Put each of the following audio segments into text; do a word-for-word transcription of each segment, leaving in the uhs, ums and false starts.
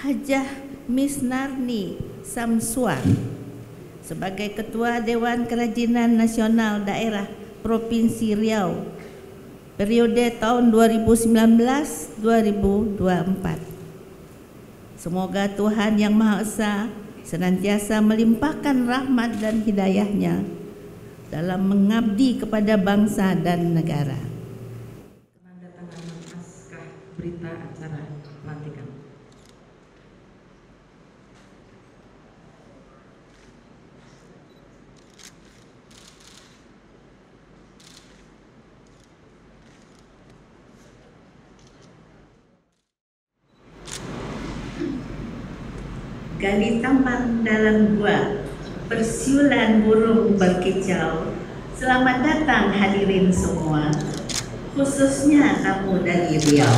Hajah Miss Narni Samsuar sebagai Ketua Dewan Kerajinan Nasional Daerah Provinsi Riau periode tahun dua ribu sembilan belas sampai dua ribu dua puluh empat. Semoga Tuhan Yang Maha Esa senantiasa melimpahkan rahmat dan hidayahnya dalam mengabdi kepada bangsa dan negara. Penandatanganan naskah berita acara pelantikan. Gali tambang dalam gua, persiulan burung berkicau. Selamat datang hadirin semua, khususnya tamu dari Riau.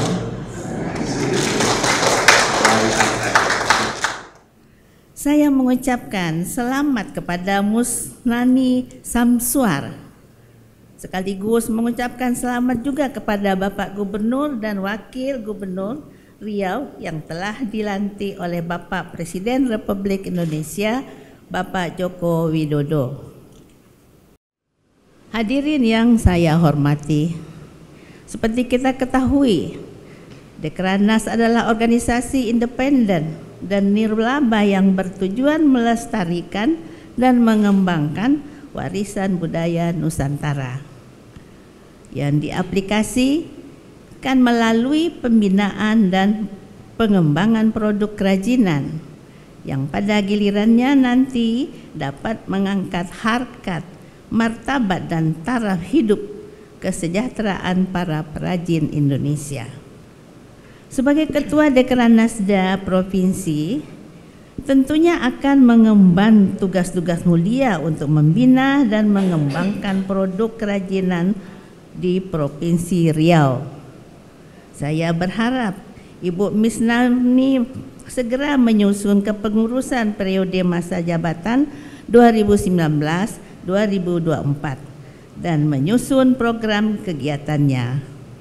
Saya mengucapkan selamat kepada Musnani Samsuar, sekaligus mengucapkan selamat juga kepada Bapak Gubernur dan Wakil Gubernur Riau yang telah dilantik oleh Bapak Presiden Republik Indonesia, Bapak Joko Widodo. Hadirin yang saya hormati, seperti kita ketahui, Dekrannas adalah organisasi independen dan nirlaba yang bertujuan melestarikan dan mengembangkan warisan budaya Nusantara yang diaplikasi kan melalui pembinaan dan pengembangan produk kerajinan yang pada gilirannya nanti dapat mengangkat harkat, martabat dan taraf hidup kesejahteraan para perajin Indonesia. Sebagai Ketua Dekranasda Provinsi, tentunya akan mengemban tugas-tugas mulia untuk membina dan mengembangkan produk kerajinan di Provinsi Riau. Saya berharap Ibu Miss Narni segera menyusun kepengurusan periode masa jabatan dua ribu sembilan belas sampai dua ribu dua puluh empat dan menyusun program kegiatannya.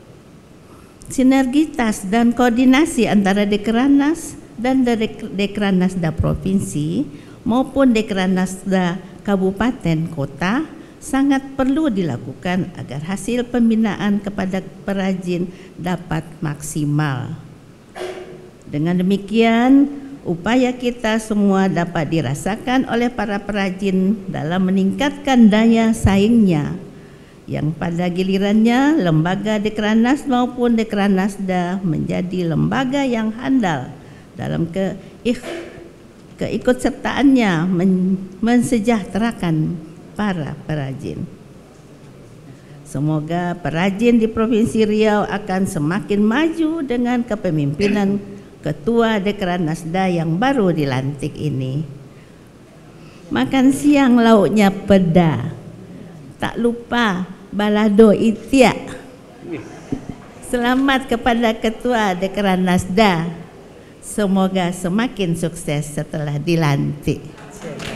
Sinergitas dan koordinasi antara Dekrannas dan Dekranasda Provinsi maupun Dekranasda Kabupaten Kota sangat perlu dilakukan agar hasil pembinaan kepada perajin dapat maksimal. Dengan demikian, upaya kita semua dapat dirasakan oleh para perajin dalam meningkatkan daya saingnya, yang pada gilirannya lembaga Dekrannas maupun Dekranasda menjadi lembaga yang handal dalam ke keikutsertaannya men mensejahterakan para perajin. Semoga perajin di Provinsi Riau akan semakin maju dengan kepemimpinan Ketua Dekranasda yang baru dilantik ini. Makan siang lauknya peda, tak lupa balado itiak. Selamat kepada Ketua Dekranasda. Semoga semakin sukses setelah dilantik.